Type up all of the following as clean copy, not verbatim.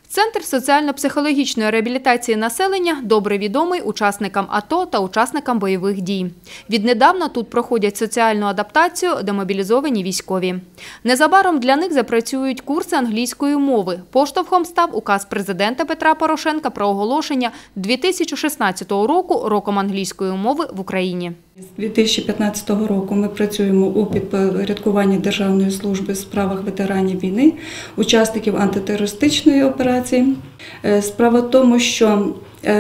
Центр соціально-психологічної реабілітації населення добре відомий учасникам АТО та учасникам бойових дій. Віднедавна тут проходять соціальну адаптацію демобілізовані військові. Незабаром для них запрацюють курси англійської мови. Поштовхом став указ президента Петра Порошенка про оголошення 2016 року роком англійської мови в Україні. З 2015 року ми працюємо у підпорядкуванні Державної служби у справах ветеранів війни, учасників антитерористичної операції. Справа в тому, що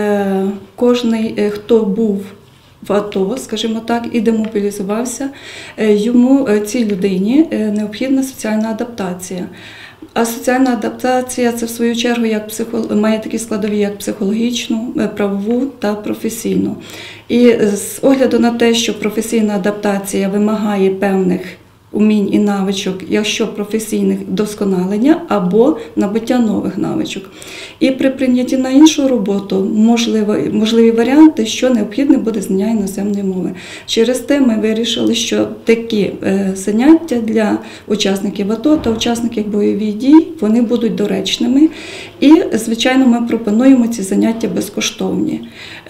кожен, хто був в АТО, скажімо так, і демобілізувався, цій людині необхідна соціальна адаптація. А соціальна адаптація – це, в свою чергу, має такі складові, як психологічну, правову та професійну. І з огляду на те, що професійна адаптація вимагає певних умінь і навичок, якщо професійних вдосконалення або набуття нових навичок. І при прийнятті на іншу роботу можливі варіанти, що необхідне буде знання іноземної мови. Через те ми вирішили, що такі заняття для учасників АТО та учасників бойових дій, вони будуть доречними. І, звичайно, ми пропонуємо ці заняття безкоштовні.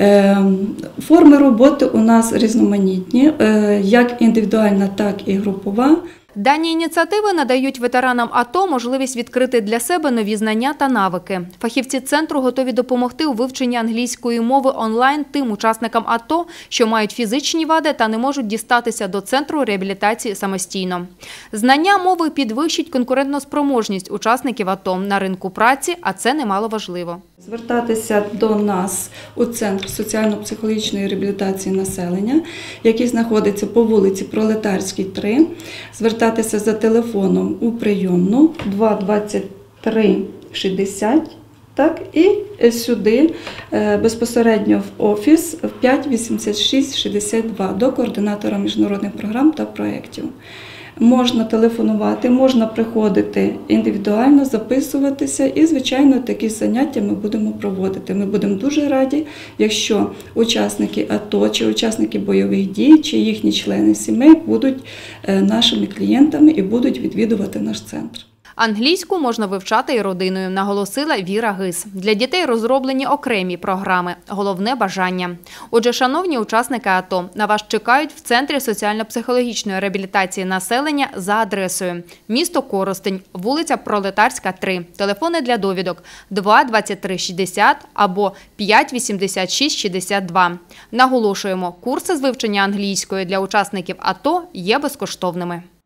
Форми роботи у нас різноманітні, як індивідуальна, так і групова. Дані ініціативи надають ветеранам АТО можливість відкрити для себе нові знання та навики. Фахівці центру готові допомогти у вивченні англійської мови онлайн тим учасникам АТО, що мають фізичні вади та не можуть дістатися до центру реабілітації самостійно. Знання мови підвищить конкурентоспроможність учасників АТО на ринку праці, а це немало важливо. Звертатися до нас у Центр соціально-психологічної реабілітації населення, який знаходиться по вулиці Пролетарській, 3. Звертатися за телефоном у прийомну 223 60, так, і сюди безпосередньо в офіс в 586 62 до координатора міжнародних програм та проєктів. Можна телефонувати, можна приходити індивідуально, записуватися і, звичайно, такі заняття ми будемо проводити. Ми будемо дуже раді, якщо учасники АТО, чи учасники бойових дій, чи їхні члени сімей будуть нашими клієнтами і будуть відвідувати наш центр. Англійську можна вивчати і родиною, наголосила Віра Гис. Для дітей розроблені окремі програми. Головне – бажання. Отже, шановні учасники АТО, на вас чекають в Центрі соціально-психологічної реабілітації населення за адресою: місто Коростень, вулиця Пролетарська, 3. Телефони для довідок 2 23 60 або 5 86 62. Наголошуємо, курси з вивчення англійської для учасників АТО є безкоштовними.